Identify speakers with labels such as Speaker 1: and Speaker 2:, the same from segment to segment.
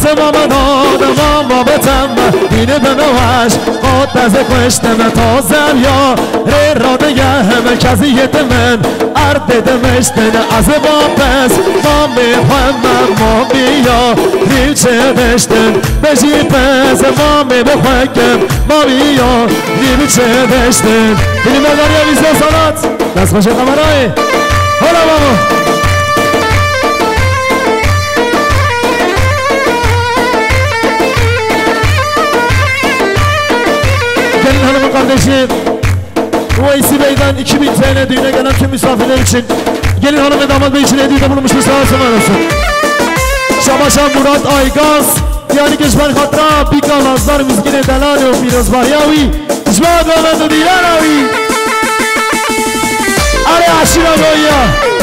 Speaker 1: ما دادم ما بتم دینه به نواش قد از کشتم تازم یا ری را دیگه همه کزیت من ارد دمشتن از واپس ما میخوام ما بیا ریو چه دشتن بجی پس ما میبخوکم ما بیا ریو چه دشتن بینی مداری ویزه سالات دست خوش قمرهای حالا بابا gelin hanımın kardeşi Uveysi Bey'den 2000 TL düğüne gelen tüm misafirler için gelin hanım ve damat bey için hediyede bulunmuş bir sağ olsun arasın Şabaşan Murat Aygaz yani geçmer hatta Bikalazlar Mizgine Delali o Firoz Baryavi İcmaat ve Mehmet Dilaravi Ali Aşira Goya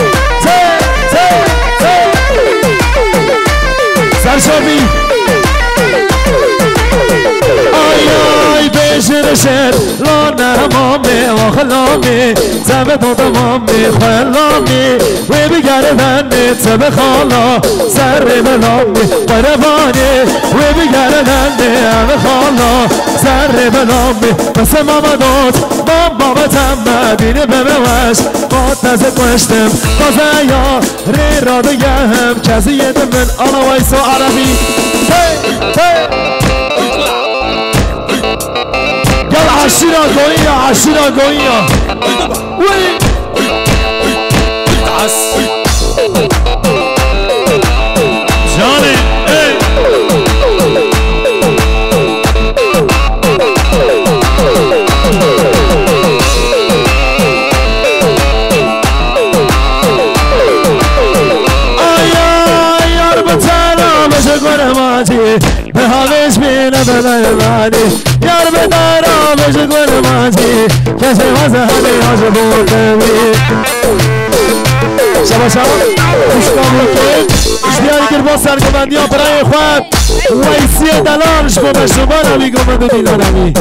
Speaker 1: Serşavi Ay beşirşir la nermami ve xlami Zebet odamami xellami Ve bir gerdenni tebe xala Zerri belami Barevani Ve bir gerdenni eve xala Zerri belami Bese mamadot Bamba betemme Dini bemeveş Qatnezi kuştim Qazaya Ri radı gehem Kezi yedim min Ana vayso Arabi Hey Hey Gel aşira Gonya, aşira Gonya. Uy. Johnny, hey. Ay ay yar batana başa göremedi. Behaveş bine belemedi. Yar bedara beşe göremedi. Kese vazı hadi acı buldevi. Şaba şaba Kuşkamlıkı İşdiyar girmaz sergümendiya برای خود ویسی دلالش با بشتبان همی گمد دیدن همی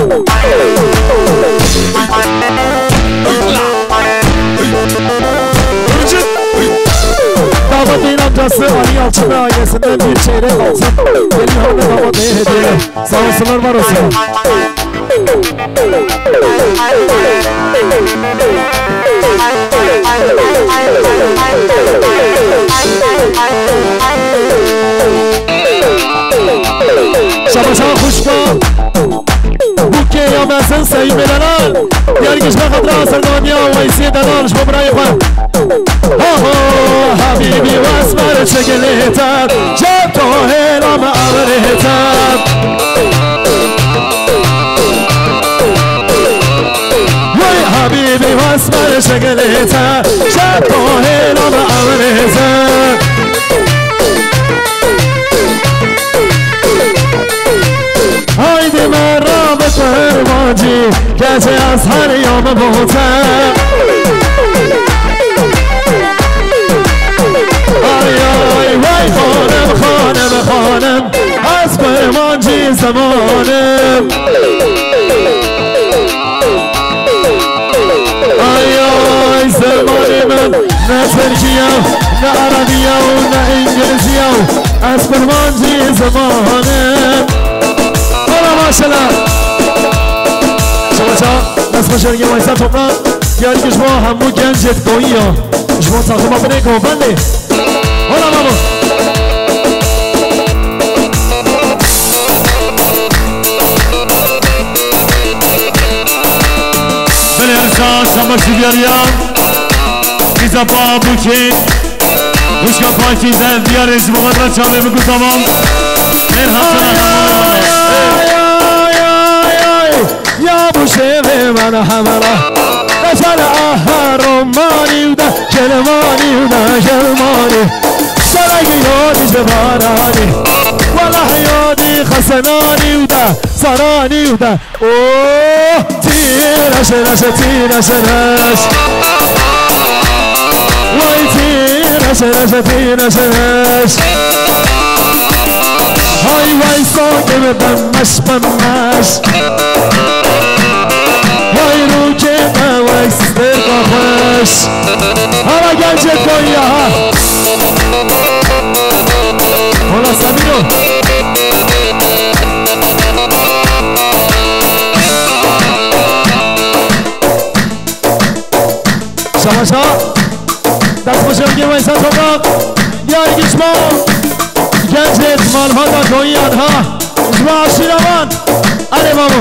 Speaker 1: دعوت این امجاسی آنی آلچه آیسinde bir çeyrek alsın Gelin hanım damat neye hediye Sağ olsunlar var olsun Şabaşan kuşkan Bu ki ya mesin seyim elenal Diğer geçme kadra serdaniya Veysiye delalış bu burayı koy Habibi vesmer çekilitem Cep tohilam avritem Habibi vesmer çekilitem Cep tohilam avritem Haydi merhaba kırmacı Gece az her yom botem Ay ay vay خانم خانم خانم از کırmacı zamanım Ay ay zamanımın ne Türkiye ne Arabiye ne İngilizce az kırmacı zamanım Maşallah Şabaşa Nasıl başarıya vaysa toplan Gel güçma hamu gencet Gonya Güçma takıma bine kovbendi Ola mamu Bele yarışan Şabaşı diyaryan Biza babuki Uşka pakizen diyarız Bu kadar çalımı kutaman En hasana Ya bu şevi bana hamala Neşale aharomani uda Kelmani uda kelmani Sana giyodi cebarani Valah yodi khasanani uda Sarani uda Oh Tiraş raş tiraş raş Vay tiraş raş tiraş raş Hay vay soğuk benmeş benmeş Vay rukete vay sizler kafış Hala gelecek Gonya Ola Sabino مال ها دا گویان ها جمع شیرمان علی بابا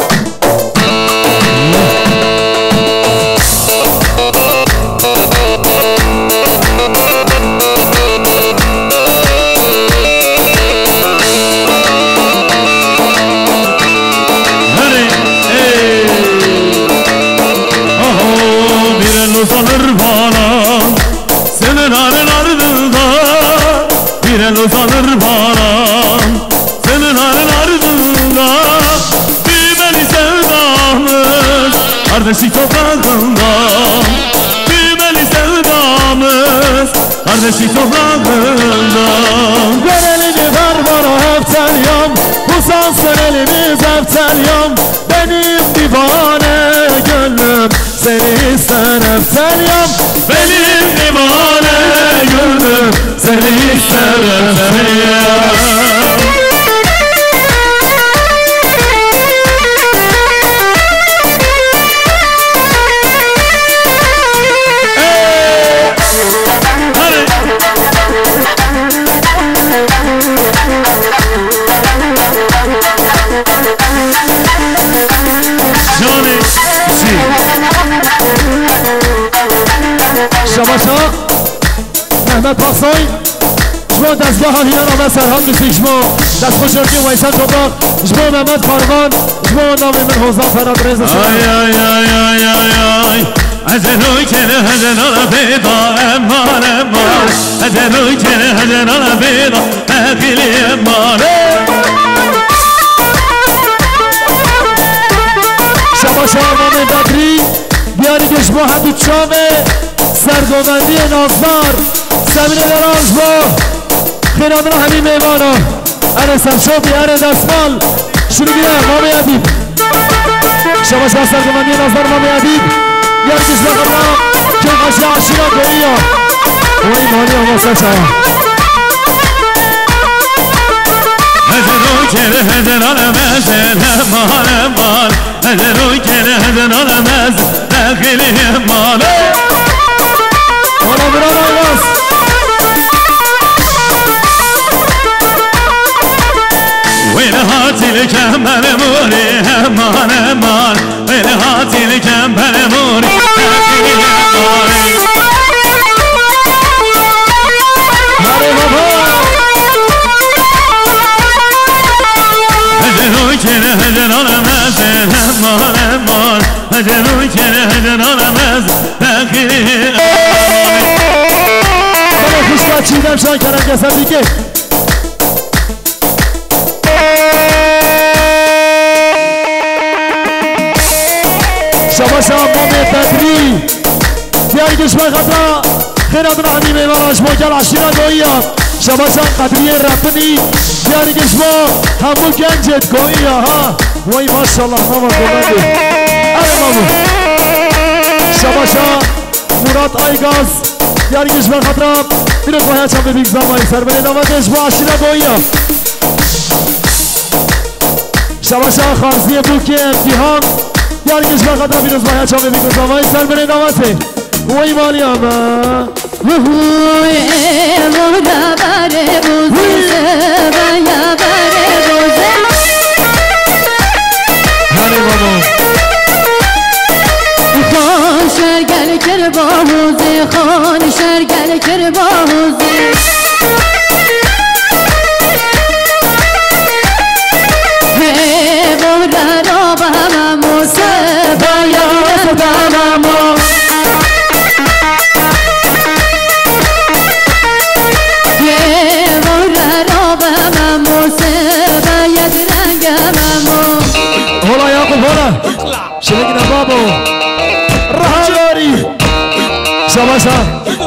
Speaker 2: uzanır bana senin halin ardında. Bir el uzanır bana senin halin ardında. Büyümeli sevdamız kardeşlik toprağında. Büyümeli sevdamız kardeşlik toprağında.
Speaker 1: Ver elini ver bana hepten yam, uzansın elimiz hepten yam. Benim divane gönlüm seni ister hepten yam.
Speaker 2: Benim divane gönlüm seni ister hepten yam.
Speaker 1: شباشا محمد پاسای شما دستگاه ها هینا نامه سرحان میسیک شما دست خوشرکی ویسان توباق شما محمد کاروان شما نامی من حوزان فراد رزا شما
Speaker 2: آی آی آی آی آی آی اجلوی کنه هجنانا بیدا امان امان اجلوی کنه هجنانا بیدا اقلی امان
Speaker 1: شباشا امام بدری بیاری که شما هم دو چامه سرگومندی نازدار زمین دراز با خیرادنا همین میوانا اره سمشوبی اره دستمال شروع بیره مامی عدیب شباشا سرگومندی نازدار مامی عدیب یارکش بقبرا که قشل عشیرا گویا و ایمانی آماسا شا
Speaker 2: هجنو کنه هجنانا مزن امان امان هجنو کنه هجنانا مزن اقلی امان
Speaker 1: وانا بران آواز
Speaker 2: وين هاتي لكم بنموري امان امان وين هاتي لكم بنموري اقلی امانی
Speaker 1: هره بابا
Speaker 2: هجنو کنه هجنانا مزن امان امان هجنو کنه هجنانا مزن اقلی امانی
Speaker 1: بله خوشبت چیدم شان کرم کسا دیگه شباشا امام بدری دیاری کشمه خطرا خیراتنا همی میواناش موکل عشیرا گویا شباشا قدری رپنی دیاری کشمه همو گنجت گویا ها وای ماشالله ماما گوندی اره مامو شباشا مراد آیگاز دیاری کشمه خطرا بیرون باید چم ببیگ زمانی سر بلی نوازش با عشیرا گویا شباشا خانزی بوکی امتحان دیاری کشمه خطرا بیرون باید چم ببیگ زمانی سر بلی نوازه وای مالی آمه
Speaker 3: وای مولا بره روزه بایا بره روزه
Speaker 1: هری بابا
Speaker 3: خان شرگل کر با حوزه خان شرگل کر با حوزه مولا را با همه موسه بایا با همه
Speaker 1: هلا يعقوب هلا شلقنا بابو رهاري شباشا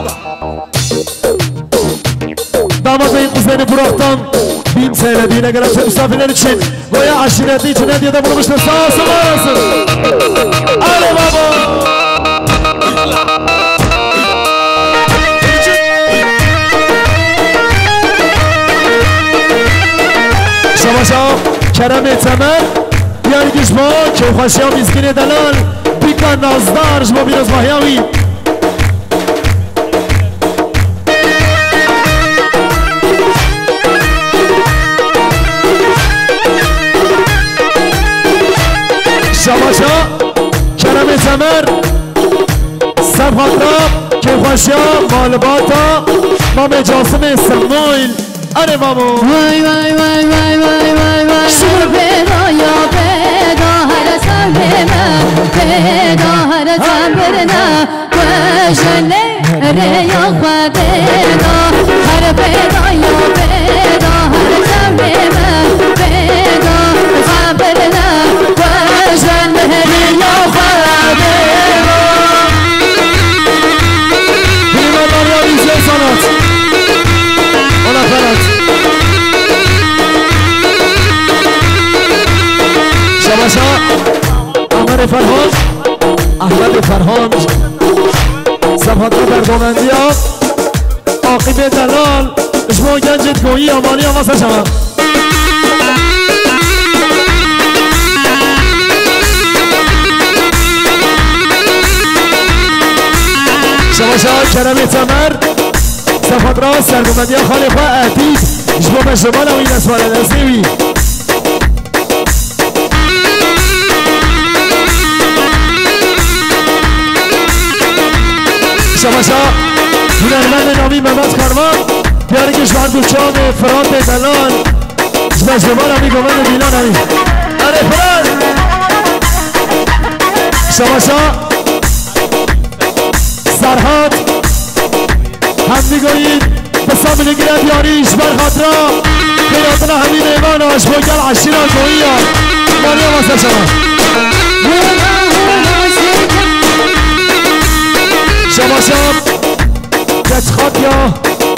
Speaker 1: damat bey'in kuzeni Burak'tan 1000 TL düğüne gelen tüm misafirler için Goya aşireti için hediyede bulmuştur sağ olsun var olsun Ali baba شباشا کرم تمر بیاری گشما که خوشی ها میزگین دلال بیکن نازدار جما بیروز ماهیاوی شباشا مال باتا مام جاسم سمویل اره مامو
Speaker 3: وای وای وای وای وای وای وای پیدا یا پیدا هر سمه پیدا هر تمرنا وجنه ریا خدیدا هر پیدا یا پیدا هر سمه پیدا تمرنا وجنه ریا خدیدا
Speaker 1: بیما داریا بیزه سانات اونا فرات شباشا احمد فرهان سبحانه بردومندی ها عاقب دلال اشما گنجت گویی آمانی ها واسه شما شباشا کرم تمر صفات را سرگومندی ها خالی خواه اعتید اشما به شمال و این اسوال نزیوی شباشا هنرمند نامی محمد کاروان بیاری کشور دوچان فرات دلال اشما شمال همی گومند دیلان همی اره فرات شباشا سرحاد هم میگویید به سامن گرد یاریش بر خاطرا خیراتنا همین ایماناش بگل عشیرا گویی ها مانیا واسه شما شباشا کچ خاطیا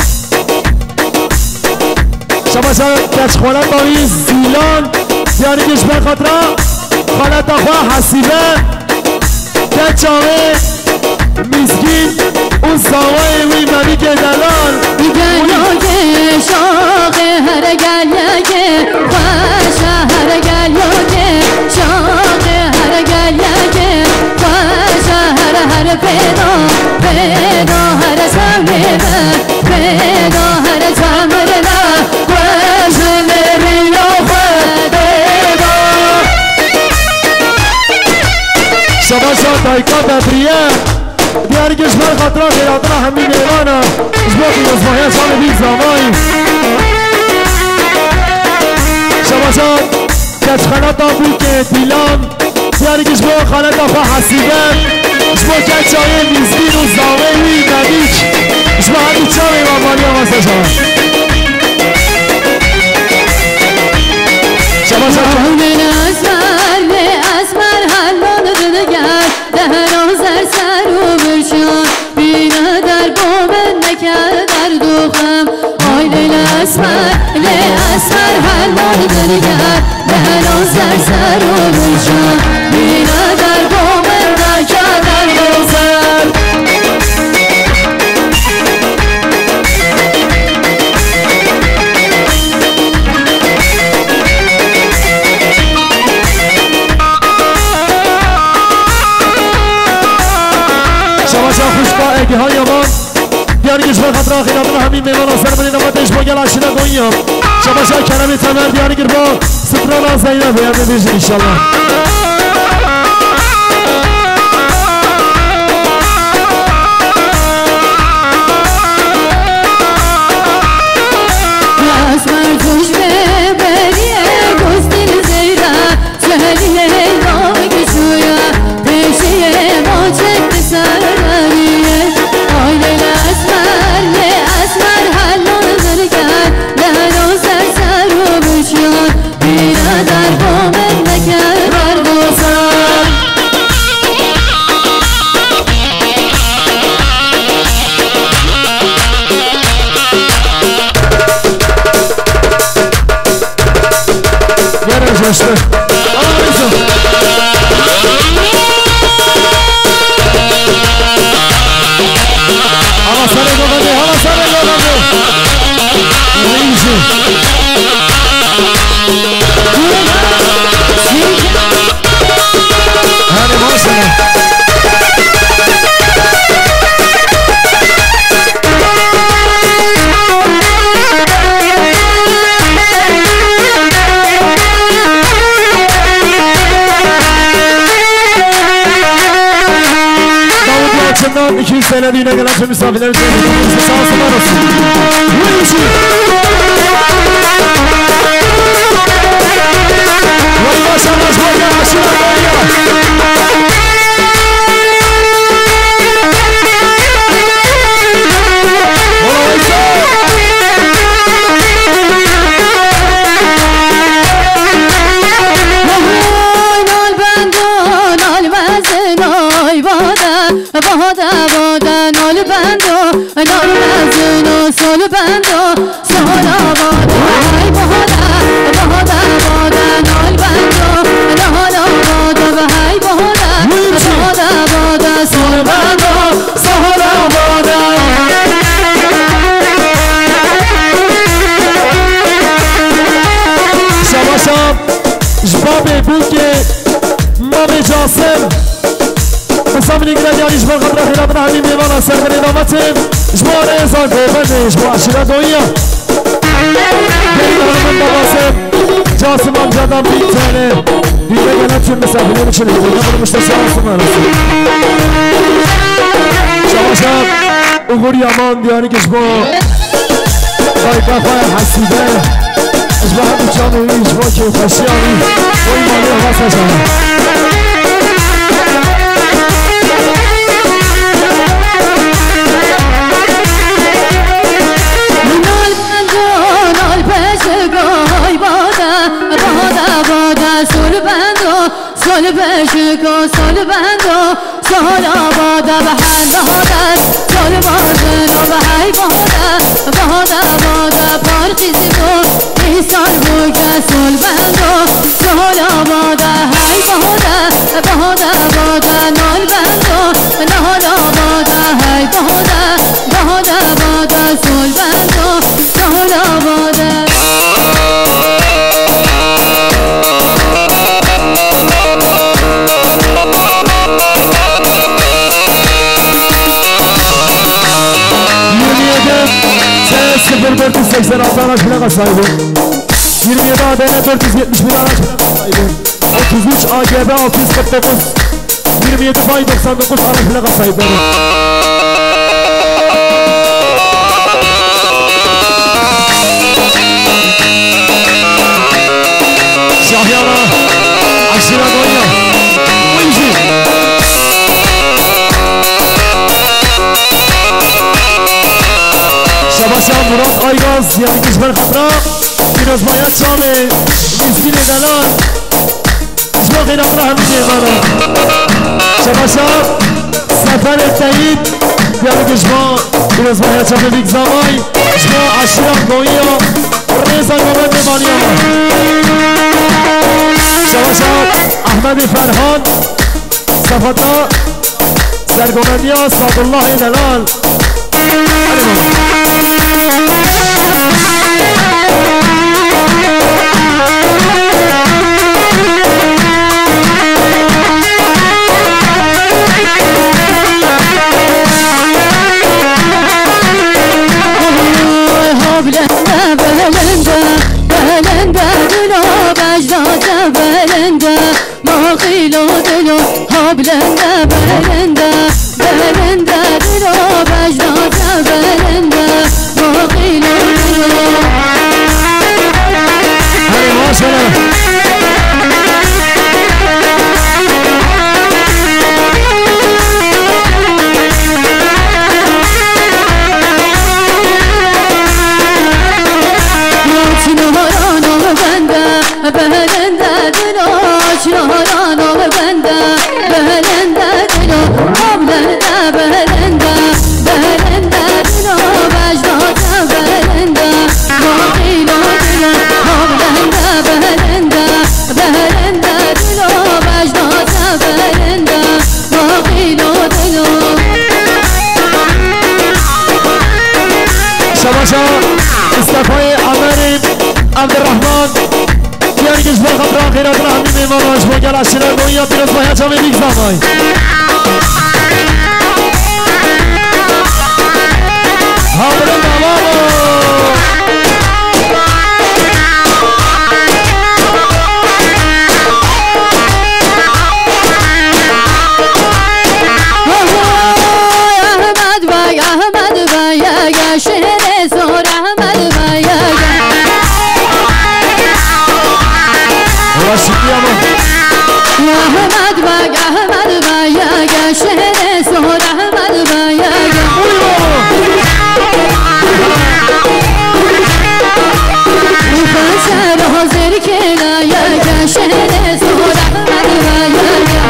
Speaker 1: شباشا کچ خولت باوی زیلان یاریش بر خاطرا خالت آخواه حسیبه کچ آوه میزگین اون ساوه وی ملیک دلال
Speaker 3: گلیوگه شاقه هر گلیوگه خوشه هر گلیوگه شاقه هر گلیوگه خوشه هر پیدا پیدا هر سمه پیدا هر سمرنا خوشه نریا خدیدا
Speaker 1: شباشا دایکا ببریه دیاری کشور خاطرها خیراتنا همین ایرانا اشباقی نزمایه سال بیل زمایی شباشا کچخانتا بود که دیلان دیاری کشور خالتا خواه حسیبه اشبا کچای میزگین و زاوهی نبیک اشبا همی چاوی مامانی هم واسه شما شباشا
Speaker 3: من اسمر حلان دلگر دهنو زر سر و برشان بینه در بومن نکرد در دوخم آی لیل اسمر حلان دلگر دهنو زر سر و برشان بینه در بومن نکرد در دوخم
Speaker 1: شباشا خوشبا اگه های امان دیاری کشور خاطر آخیراتنا همین میمان آسر منی نماتش با گل عشیده گوییم شباشا کرمی تمر دیاری گر با ستران آزاینه بیارده بیشن انشالله
Speaker 3: اسمر خوش ببریه گستیل زیره سهلیه نامه کشویا پیشیه ما چک سرریه آی لیل اسمر حلان زرگر لحنو سر و بشیان بینه در بومن نکر بردوسان
Speaker 1: Yarın coştu. Ağrısı. Hava sarı dolandı, hava sarı dolandı. Neyse. Hadi maşallah. دل دینه گلم چه مسافر نمیشه ساس ما رسید ویشی ولی باشم باش باید عشق
Speaker 3: سال بندو سال آباد ای بهادا بهادا بادا نال بندو نال آباد ای بهادا بهادا بادا سال بندو سال آباد
Speaker 1: شباشم جباب بوکه مام جاسم حسام نگرانیانی جبار قدر خیرات همین میوان سرمن ادامتیم جبار ازان گوبنه جبار عشیره دویا بیدار من باباسم جاسم هم جدام بیتنه دیگه گلت چون مسافری میشه دیگه من مشتسی آسم هرسیم شباشم اوگوری امان دیانی که جبار بایقا خواه حسیده جبار هم جانوی جبار که خوشیانی وی مالی حواست نشانه
Speaker 3: سال بشکو سال بندو سال آباده به هر بهادر سال بازن و به هی بهادر بهادر پارچیزی تو این سال بوکه سال بندو سال آباده هی بهادر بهادر نال بندو نال آباده هی بهادر سال بندو سال آباده
Speaker 1: Sıfır 486 araç plaka sahibi 27 ADN 471 araç plaka sahibi 33 AGB 649 27 Bay 99 araç plaka sahipleri Şahyana Aşira Gonya Uyucu شباشم مراد آیگاز یعنی کشور خطرا پیروز باید شامه مسکین دلال اجماع غیر اقرا همین ایمانا شباشم سفر تایید یعنی کشور پیروز باید شامه بیگ زمای اجماع عشیرم گویا ریزا گوبن نمانی آمان شباشم احمد فرهان صفتا سرگومندی ها سادالله دلال مصطفی عمری عبدالرحمن دیاری کشور خطران خیرات رحمی میماناش بگر عشیره گویا پیروز باید جامعه بیگ زمای حاضر نوامو
Speaker 3: زركنا يا كشهر صورة مدبايا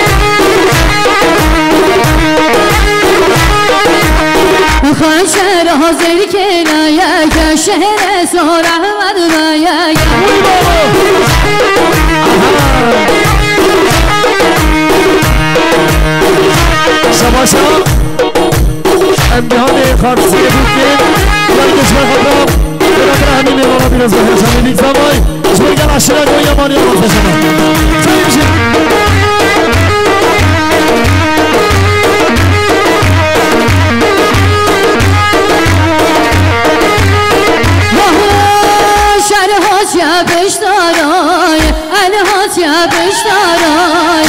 Speaker 3: خشر زركنا يا كشهر صورة مدبايا
Speaker 1: شباشا امتحان خارجی بودیم ولی کشور خطرم برادر همین میمانا بیرز بخیر شمید یک زمای شما گل عشره گوی یمانی آماز بشنم چایی میشید
Speaker 3: شرهات یا بشتارای الهات یا بشتارای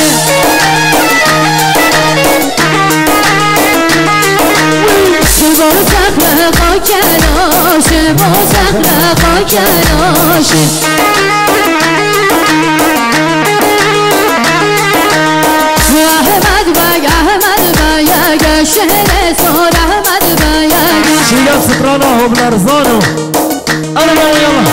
Speaker 3: با زخرقا کناشه با زخرقا کناشه احمد بگ شهر سار احمد بگ
Speaker 1: شیعه سکرانا هم لرزانو انا ما يلا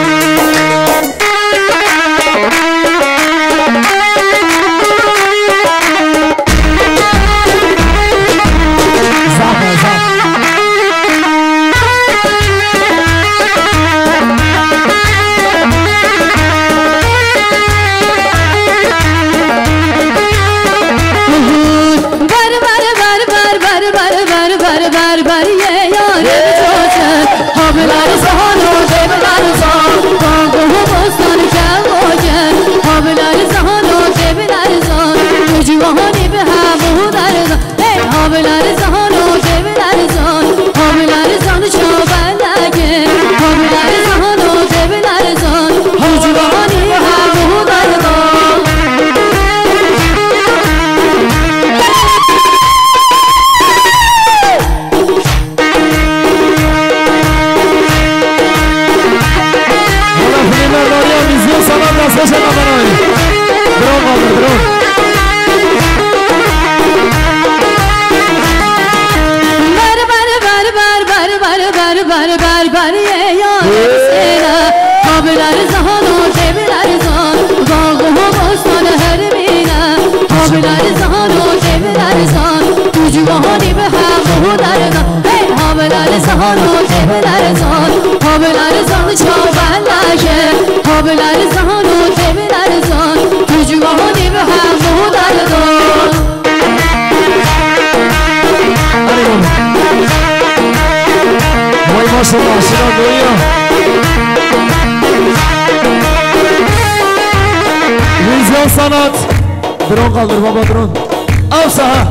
Speaker 1: sanat drone kaldır baba drone al saha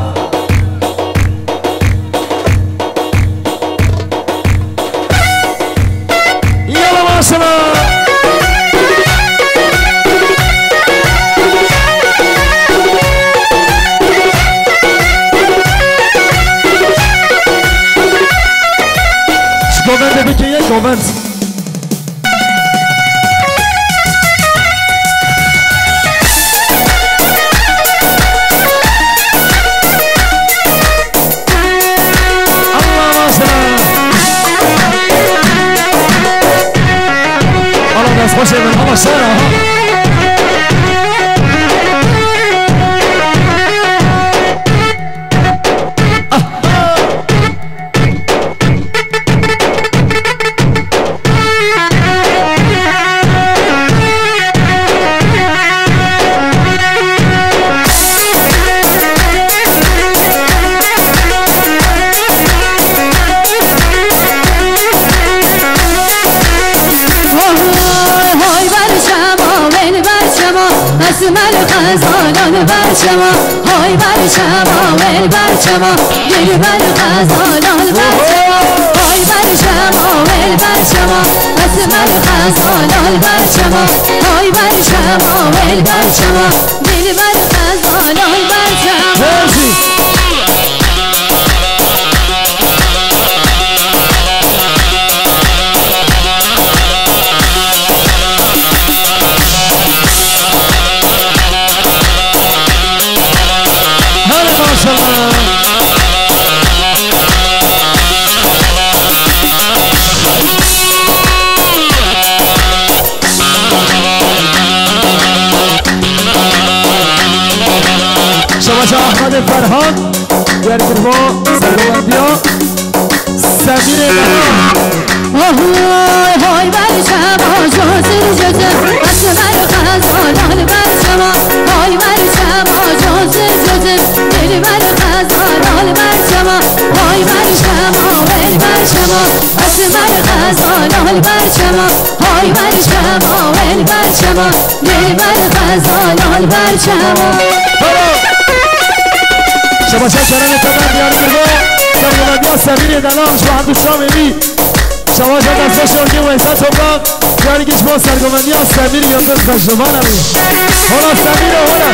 Speaker 1: yala başla Govern de bütçeye govern خوشه من هوا سارة اسمال خزانان برشما های برشما ول برشما دل بر خزانان برشما های برشما ول برشما اسمال خزانان برشما های برشما ول برشما دل بر خزانان برشما احمد فرهان بیاری که با سرگوندی ها سمیر
Speaker 3: های های بر شما جازر جزر اسمر خزانان بر شما های بر شما جازر جزر دل بر خزانان بر شما های بر شما ول بر شما اسمر خزانان بر شما های بر شما ول بر شما دل بر خزانان بر شما
Speaker 1: شما شکران تبر بیاری که با سرگوندی ها سمیر دلال شما هم دوستان میبی شما جا دستا شرگی و ایسا توبراق بیاری که شما سرگوندی ها سمیر یا دست خشنمان همی هلا سمیر هلا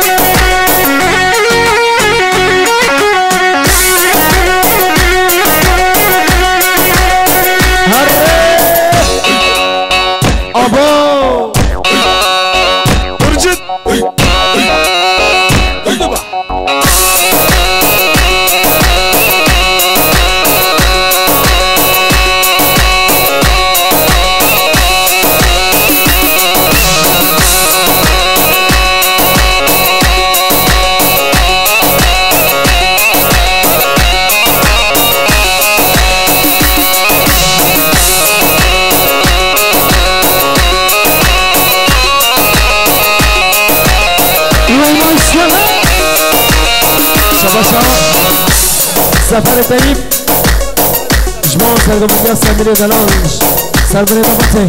Speaker 1: سفر طيب جمعوا سرقوا من سمير دلال سربري بابتي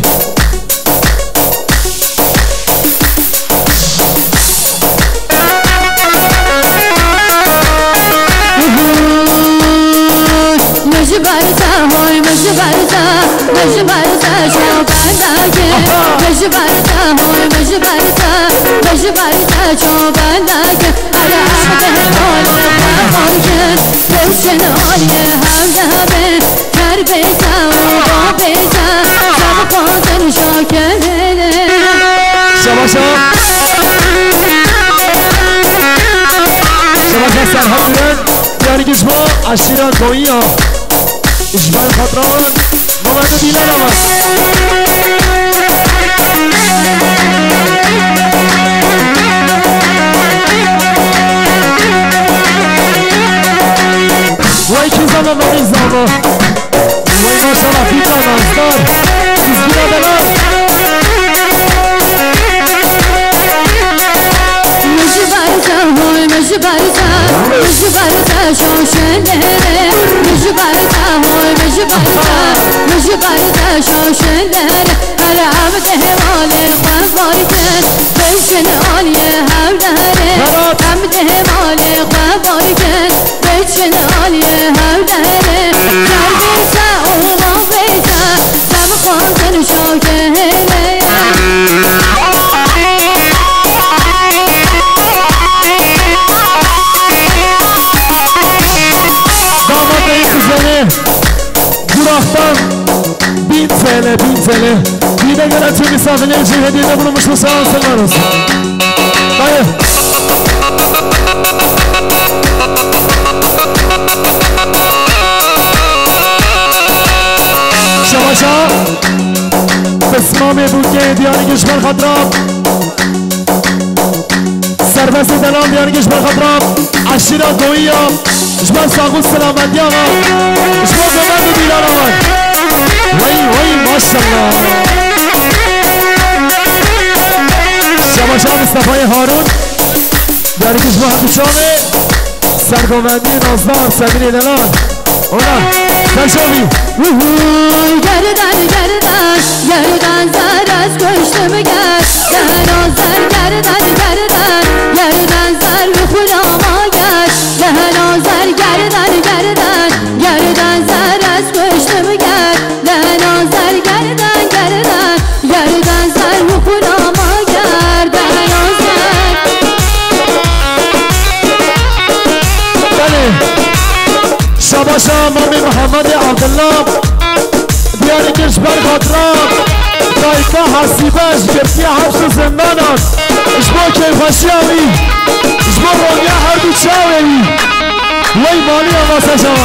Speaker 3: مجبرتا هوي مجبرتا مجبرتا شو بنداكي مجبرتا هوي مجبرتا مجبرتا شو بنداكي على عبده هوي خارجن روشن عالية هودابه كربيتا وبابيتا شب خاطر شاكره
Speaker 1: شباشا شباشا سرحب برن یعنی که شما عشیران دویی ها اجبار خطران ممدو دیلن آمد وای که زمان نمی زمان وای ماشالله فیتا نازدار ایزگیرا دلال
Speaker 3: مجبرتا هوی مجبرتا مجبرتا شوشنره مجبرتا هوی مجبرتا مجبرتا شوشنره هر عبده ماله خوابارکن بشن عالیه هودره عبده ماله خوابارکن بشن عالیه هودره کربیتا اوما بیتا سب خواهن شاکره
Speaker 1: Duraktan 1000 TL Yine gelen tüm misafirler için hediyede bulunmuş bu sağ olsunlar olsun. Dayı Şavaşa Kısmami Buke Diyarı Gişmer Hatrab Serbest Delam Diyarı Gişmer Hatrab Aşira Doğuya Gişmer Sağut Selamet Yağa Gişmer Gömerdi Dilan Aman Vay maşallah Şavaşa Mustafa Harun Diyarı Gişmer Hatrab سرگوندی نازدار سمیر دلال اونا سرشاوی
Speaker 3: گردن گردن گردن زر از کشتم گرد گردن زر گردن گردن گردن زر به خودم آگرد گردن زر گردن گردن گردن زر از کشتم گرد گردن زر گردن گردن گردن زر به خودم آگرد گردن زر
Speaker 1: شباشا مامی محمد عبدالله دیاری کشبر خاطرام دایکا حسیبش گرفتی حبس و زندانات اشبا کیفشی همی اشبا رونیا هر دو چاوی وی مالی آماسه شما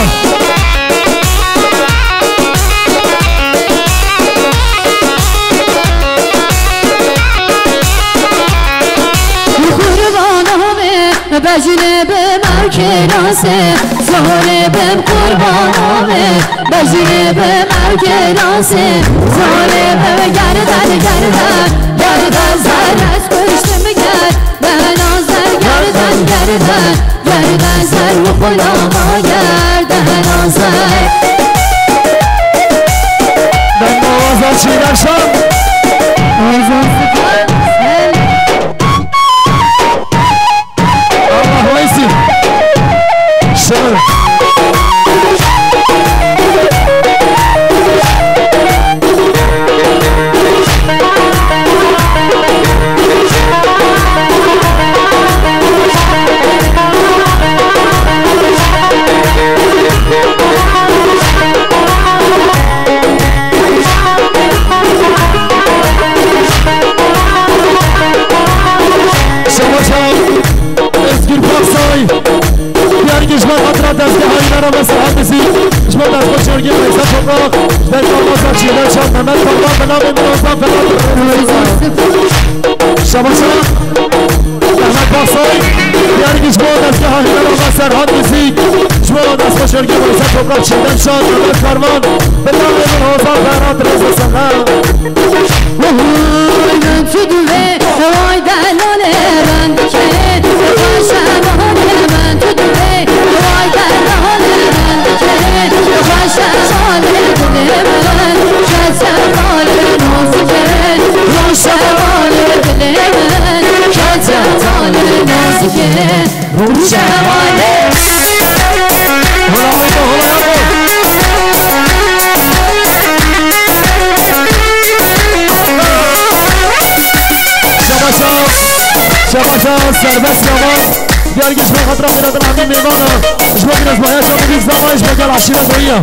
Speaker 3: قربانه بجنه به کراسه زهره بم قربانامه بجیره بم کراسه زهره بم گردن زر از پشتم گرد به نازر گردن زر و غلاما گردن نازر
Speaker 1: من موازن چی نشم الله ویسی شمر شباشا احمد باقصای دیارگیش بود از که هایدر و سرحاد موسیق شما دست باشرگی بایزت توقف چیدن شاد نمت فرمان به نام من حوزان فرات رزا سخم
Speaker 3: من تو دوه وای دلانه رند که خوشمانه من تو دوه وای دلانه رند که خوشمانه دل من کتمانه نازکه روشمانه دل من کتمانه نازکه روشمانه
Speaker 1: شباشا سربست یامان دیارگیش به خاطر میرادن همه میمانا شما بین از باید شما بیز زمانش بگل عشیره دویه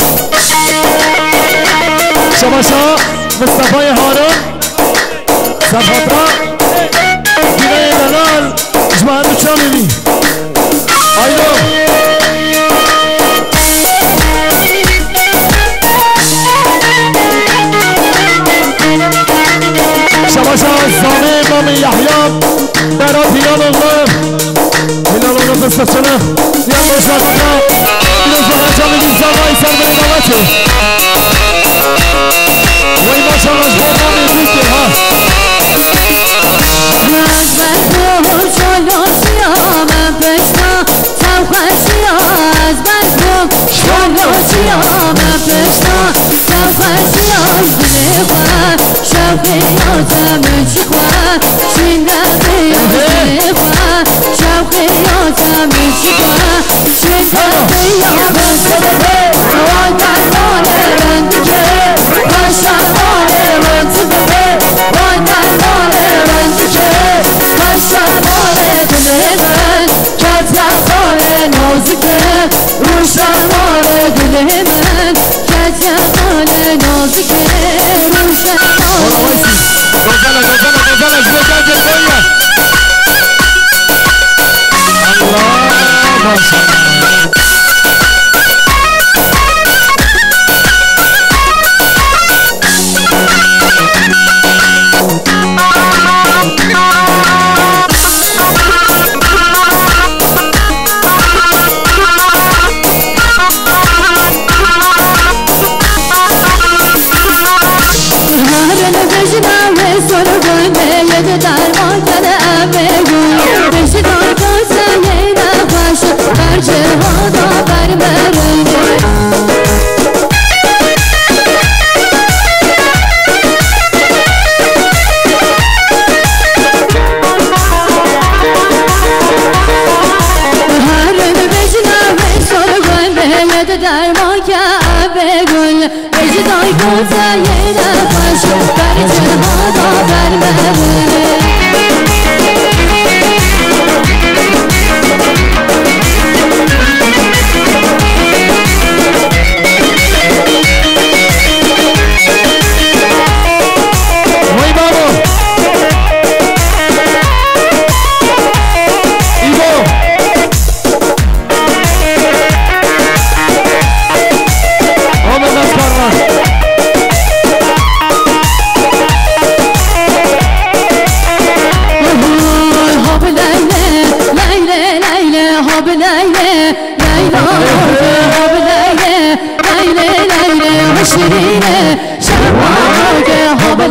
Speaker 1: شباشا مصطفی هارون سرخاطرا دیره دلال شما هم چه میبین آیدو شباشا زامه امام یحیی برای هلال اغلب بستشنه یا باشا خدا بیروز بخیر جا بگیم زنگای سر به نوبته وی باشا رجبه نامی بیتی ها
Speaker 3: رجبه تو شلاشیا من پشتا سوخشیا از بردم شلاشیا من پشتا سوخشیا از دل خواه شوقیاتم چی خواه شنده دل خواه شوقیاتم چی خواه شنده وای دلانه رندگه خوشمانه رندگه وای دلانه رندگه خوشمانه دل من کتمانه نازکه روشمانه دل من کتمانه نازکه روشمانه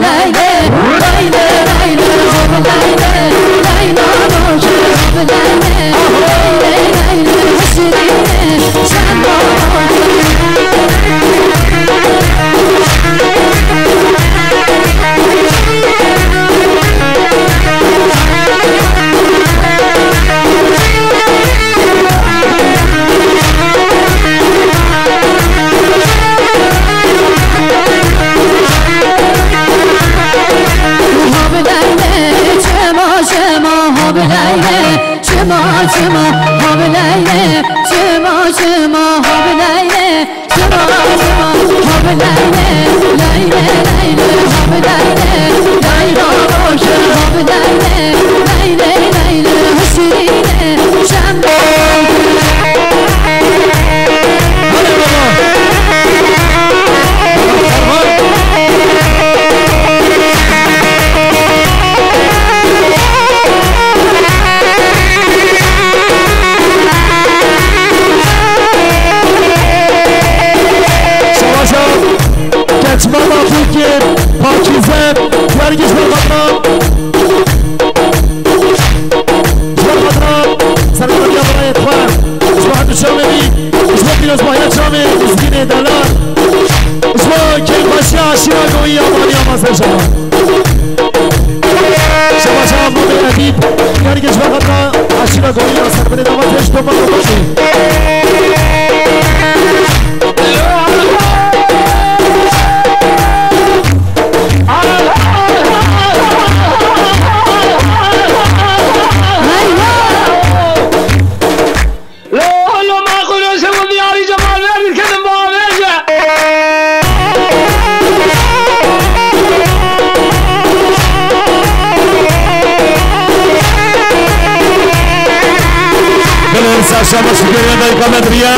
Speaker 2: شما شکریه دای کامنتریه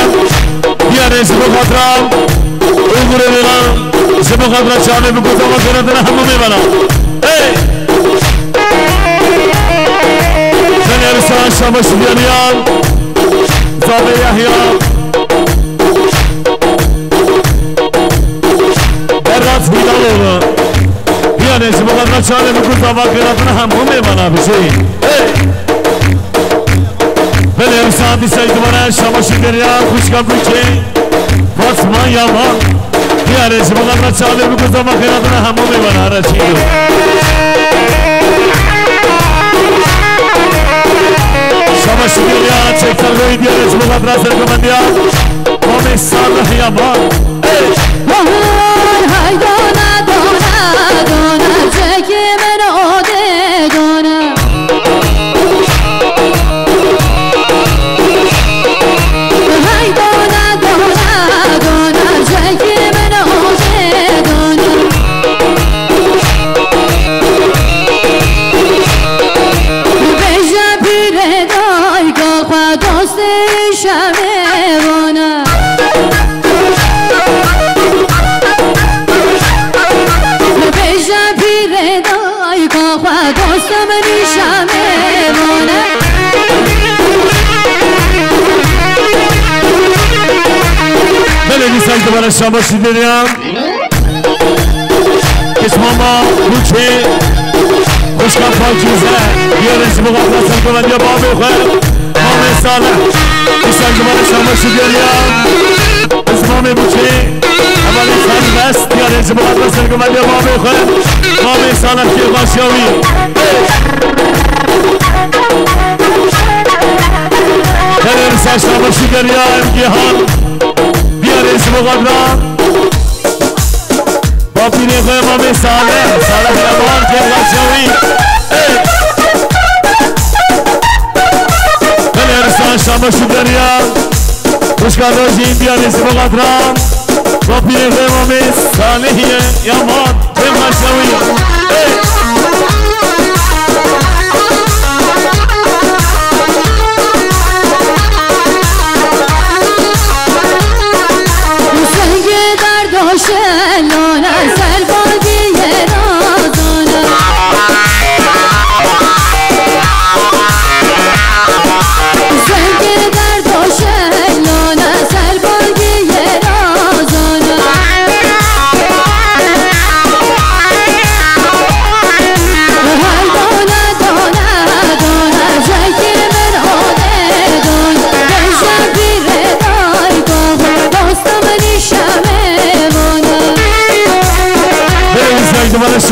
Speaker 2: بیاره زبو خاطرم اوگوره بیغم زبو خاطرم چانه بگوزم و کنندن همو میبنم زنی ارسان شما شکریان زابه یحیا برات بیدال اولا بیاره زبو خاطرم چانه بگوزم و کنندن همو میبنم بشین بله امسادی سیدوانه شما شکریان خوشگاه بچه فاطمه یامان بیاره زبانم را چاله بگذام آخراتنا همو میبنه را چیلو شما شکریان چکتر گوی بیاره زبانم را سرکمندیان مامی صالح یامان
Speaker 3: های دانه دانه دانه چکی من آده دانه
Speaker 2: دوباره شما شدیدیم کشماما بوچه خوشکم پاکیزه بیاره زبو غفلت سرکوند یا بابی خیر مامی صالح ایسان دوباره شما شدیدیم اسمامی بوچه اولی خر بست بیاره زبو غفلت سرکوند یا بابی خیر مامی صالح که غاشیاوی خیر ارسان شما شدیدیم گیهان بیاره زبو غفلت با پیری خوی مامی صالح یمان که غاشیاوی خیلی ارسان شما شدیدیم خوشکار روشی بیاره زبو غفلت با پیری خوی مامی صالح یمان که غاشیاوی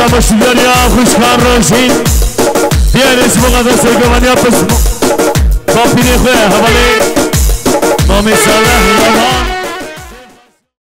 Speaker 2: شماشیگانی ها خوشکار روشین بیان اسم مقدس سرگوانی ها پس با پیری خواه حوالی مامی صالح